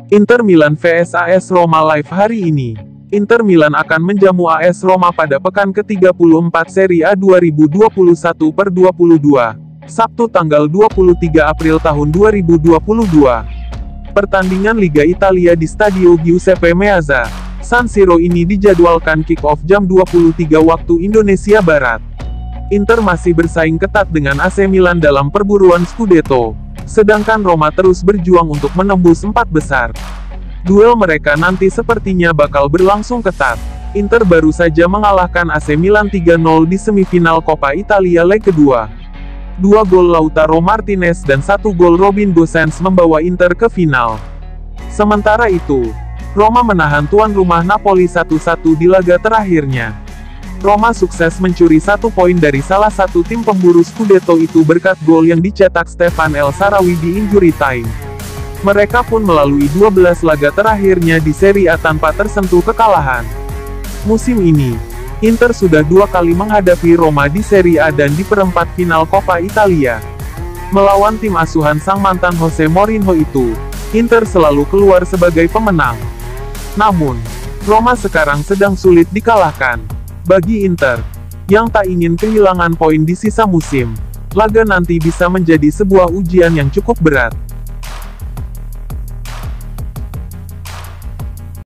Inter Milan vs AS Roma live hari ini. Inter Milan akan menjamu AS Roma pada pekan ke-34 Serie A 2021/22, Sabtu tanggal 23 April tahun 2022. Pertandingan Liga Italia di Stadio Giuseppe Meazza, San Siro ini dijadwalkan kick-off jam 23 waktu Indonesia Barat. Inter masih bersaing ketat dengan AC Milan dalam perburuan Scudetto, sedangkan Roma terus berjuang untuk menembus 4 besar. Duel mereka nanti sepertinya bakal berlangsung ketat. Inter baru saja mengalahkan AC Milan 3-0 di semifinal Coppa Italia leg kedua. 2 gol Lautaro Martinez dan 1 gol Robin Gosens membawa Inter ke final. Sementara itu, Roma menahan tuan rumah Napoli 1-1 di laga terakhirnya. Roma sukses mencuri 1 poin dari salah satu tim pemburu Scudetto itu berkat gol yang dicetak Stefan El Shaarawy di injury time. Mereka pun melalui 12 laga terakhirnya di Serie A tanpa tersentuh kekalahan. Musim ini, Inter sudah 2 kali menghadapi Roma di Serie A dan di perempat final Coppa Italia. Melawan tim asuhan sang mantan Jose Mourinho itu, Inter selalu keluar sebagai pemenang. Namun, Roma sekarang sedang sulit dikalahkan. Bagi Inter, yang tak ingin kehilangan poin di sisa musim, laga nanti bisa menjadi sebuah ujian yang cukup berat.